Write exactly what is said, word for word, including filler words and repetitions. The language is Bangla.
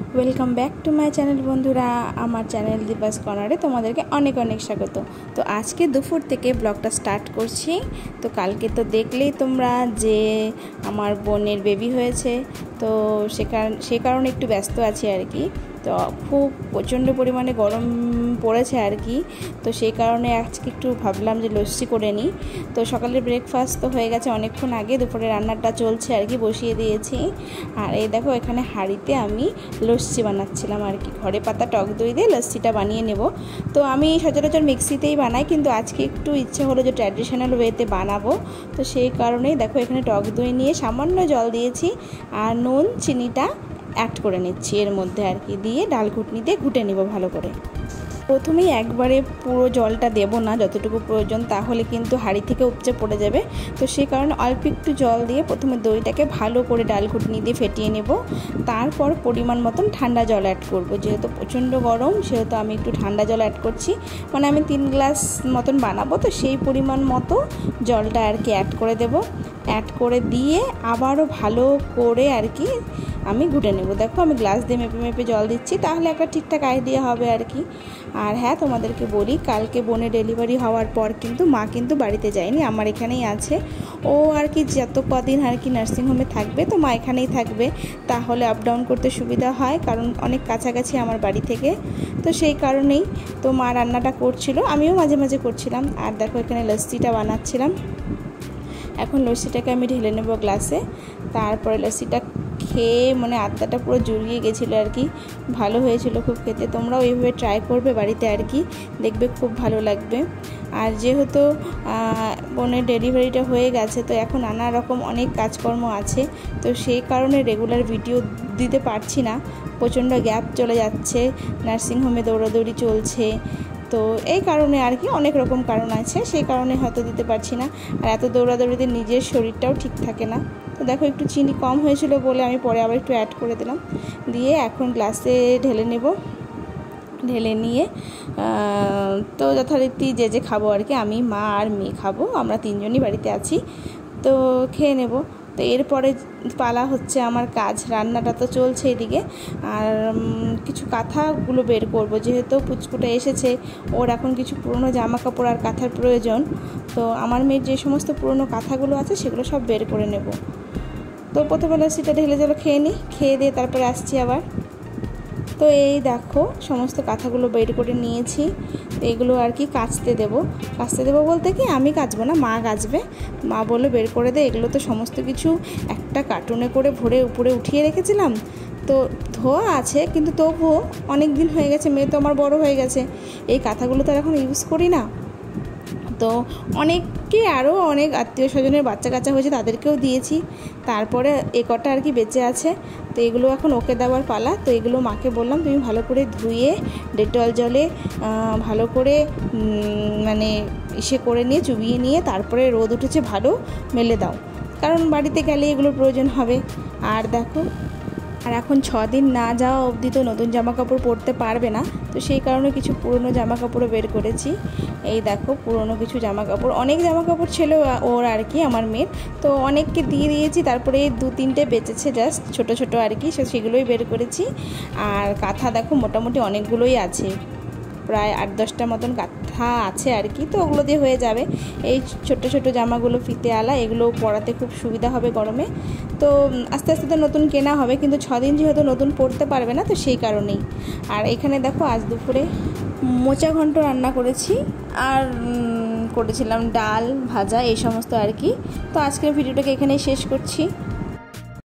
Welcome back to my channel বন্ধুরা, আমার চ্যানেল দীপাস কর্নারে তোমাদেরকে অনেক অনেক স্বাগত। তো আজকে দুপুর থেকে ব্লগটা স্টার্ট করছি। তো কালকে তো দেখলেই তোমরা যে আমার বোনের বেবি হয়েছে, তো সে কারণ সে কারণে একটু ব্যস্ত আছি আর কি। তো খুব প্রচণ্ড পরিমাণে গরম পড়েছে আর কি, তো সেই কারণে আজকে একটু ভাবলাম যে লস্যি করে নিই। তো সকালের ব্রেকফাস্ট তো হয়ে গেছে অনেকক্ষণ আগে, দুপুরে রান্নাটা চলছে আর কি, বসিয়ে দিয়েছি। আর এই দেখো এখানে হাঁড়িতে আমি লস্যি বানাচ্ছিলাম আর কি, ঘরে পাতা টক দই দিয়ে লস্যিটা বানিয়ে নেব। তো আমি সচরাচর মিক্সিতেই বানাই, কিন্তু আজকে একটু ইচ্ছে হলো যে ট্র্যাডিশনাল ওয়েতে বানাবো। তো সেই কারণেই দেখো এখানে টক দই নিয়ে সামান্য জল দিয়েছি, আর নুন চিনিটা অ্যাড করে নিচ্ছি এর মধ্যে আর কি, দিয়ে ডাল ঘুটনি দিয়ে ঘুটে নেব ভালো করে। প্রথমেই একবারে পুরো জলটা দেব না, যতটুকু প্রয়োজন, তাহলে কিন্তু হাঁড়ি থেকে উপচে পড়ে যাবে। তো সেই কারণে অল্প একটু জল দিয়ে প্রথমে দইটাকে ভালো করে ডাল ঘুটনি দিয়ে ফেটিয়ে নেব। তারপর পরিমাণ মতন ঠান্ডা জল অ্যাড করব, যেহেতু প্রচণ্ড গরম সেহেতু আমি একটু ঠান্ডা জল অ্যাড করছি। মানে আমি তিন গ্লাস মতন বানাবো, তো সেই পরিমাণ মতো জলটা আর কি অ্যাড করে দেব। অ্যাড করে দিয়ে আবারও ভালো করে আর কি আমি ঘুটে নেব। দেখো আমি গ্লাস দিয়ে মেপে মেপে জল দিচ্ছি, তাহলে একটা ঠিকঠাক আইডিয়া হবে আর কি। আর হ্যাঁ, তোমাদেরকে বলি, কালকে বোনের ডেলিভারি হওয়ার পর কিন্তু মা কিন্তু বাড়িতে যায়নি, আমার এখানেই আছে। ও আর কি যত কদিন আর কি নার্সিংহোমে থাকবে, তো মা এখানেই থাকবে, তাহলে আপ ডাউন করতে সুবিধা হয়, কারণ অনেক কাছাকাছি আমার বাড়ি থেকে। তো সেই কারণেই তো মা রান্নাটা করছিল, আমিও মাঝে মাঝে করছিলাম। আর দেখো এখানে লস্যিটা বানাচ্ছিলাম। এখন লস্যিটাকে আমি ঢেলে নেব গ্লাসে। তারপরে লস্যিটা খেয়ে মানে আত্মাটা পুরো জুড়িয়ে গেছিলো আর কি, ভালো হয়েছিল খুব খেতে। তোমরাও এইভাবে ট্রাই করবে বাড়িতে আর কি, দেখবে খুব ভালো লাগবে। আর যেহেতু বোনের ডেলিভারিটা হয়ে গেছে, তো এখন নানা রকম অনেক কাজকর্ম আছে, তো সেই কারণে রেগুলার ভিডিও দিতে পারছি না, প্রচণ্ড গ্যাপ চলে যাচ্ছে, নার্সিংহোমে দৌড়াদৌড়ি চলছে। তো এই কারণে আর কি, অনেক রকম কারণ আছে, সেই কারণে হয়তো দিতে পারছি না। আর এত দৌড়াদৌড়িতে নিজের শরীরটাও ঠিক থাকে না। তো দেখো একটু চিনি কম হয়েছিল বলে আমি পরে আবার একটু অ্যাড করে দিলাম, দিয়ে এখন গ্লাসে ঢেলে নেব। ঢেলে নিয়ে তো যথারীতি যে যে খাবো আর কি, আমি মা আর মেয়ে খাবো, আমরা তিনজনই বাড়িতে আছি, তো খেয়ে নেব। তো এরপরে পালা হচ্ছে আমার কাজ, রান্নাটা তো চলছে এদিকে। আর কিছু কাঁথাগুলো বের করব, যেহেতু পুচকুটা এসেছে, ওর এখন কিছু পুরনো জামা কাপড় আর কাঁথার প্রয়োজন। তো আমার মেয়ের যে সমস্ত পুরনো কাঁথাগুলো আছে সেগুলো সব বের করে নেব। তো প্রথমে লস্যিটা ঢেলে জল খেয়ে নিই, খেয়ে দিয়ে তারপরে আসছি আবার। তো এই দেখো সমস্ত কাঁথাগুলো বের করে নিয়েছি, তো এগুলো আর কি কাচতে দেবো। কাচতে দেবো বলতে কি, আমি কাচবো না, মা কাচবে। মা বললো বের করে দে, এগুলো তো সমস্ত কিছু একটা কার্টুনে করে ভরে উপরে উঠিয়ে রেখেছিলাম, তো ধোয়া আছে, কিন্তু তবুও অনেক দিন হয়ে গেছে, মেয়ে তো আমার বড় হয়ে গেছে, এই কাঁথাগুলো তো আর এখন ইউজ করি না। তো অনেককে আরও অনেক আত্মীয় স্বজনের বাচ্চা কাচ্চা হয়েছে, তাদেরকেও দিয়েছি। তারপরে এ কটা আর কি বেঁচে আছে, তো এগুলো এখন ওকে দেওয়ার পালা। তো এগুলো মাকে বললাম তুমি ভালো করে ধুয়ে ডেটল জলে ভালো করে মানে ইসে করে নিয়ে চুবিয়ে নিয়ে তারপরে রোদ উঠেছে ভালো মেলে দাও, কারণ বাড়িতে গেলে এগুলোর প্রয়োজন হবে। আর দেখো, আর এখন ছ দিন না যাওয়া অবধি তো নতুন জামা কাপড় পরতে পারবে না, তো সেই কারণে কিছু পুরনো জামা কাপড়ও বের করেছি। এই দেখো পুরনো কিছু জামা কাপড়, অনেক জামা কাপড় ছিল ওর আর কি, আমার মেয়ের, তো অনেককে দিয়ে দিয়েছি। তারপরে দু তিনটে বেঁচেছে জাস্ট ছোট ছোট আর কি, সেগুলোই বের করেছি। আর কাঁথা দেখো মোটামুটি অনেকগুলোই আছে, প্রায় আট দশটা মতন কাঁথা আছে আর কি, তো ওগুলো দিয়ে হয়ে যাবে। এই ছোট ছোট জামাগুলো ফিতে আলা, এগুলো পরাতে খুব সুবিধা হবে গরমে। তো আস্তে আস্তে তো নতুন কেনা হবে, কিন্তু ছদিন যেহেতু নতুন পরতে পারবে না, তো সেই কারণেই। আর এখানে দেখো আজ দুপুরে মোচা ঘন্ট রান্না করেছি, আর করেছিলাম ডাল ভাজা এই সমস্ত আর কি। তো আজকের ভিডিওটাকে এখানেই শেষ করছি।